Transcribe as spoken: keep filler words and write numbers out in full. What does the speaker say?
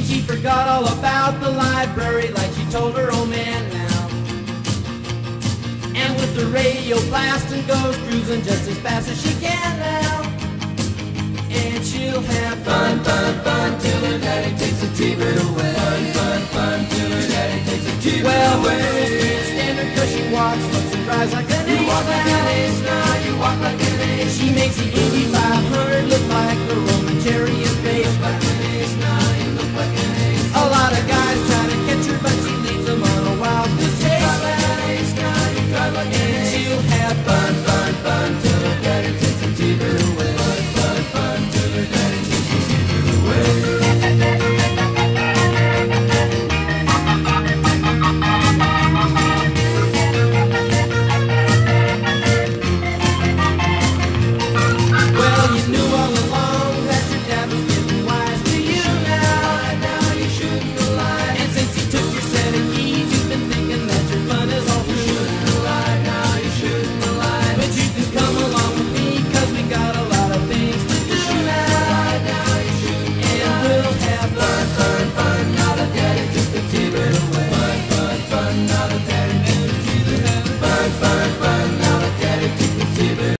Seems she forgot all about the library, like she told her old man now. And with the radio blasting, goes cruising just as fast as she can now. And she'll have fun, fun, fun, till her daddy takes a T-bird away. Fun, fun, fun, till her daddy takes a T-bird well, away. Well, the girls can't stand her 'cause she walks, looks and drives like an ace. You walk like an ace now, you walk like an ace. She makes the Indy five hundred look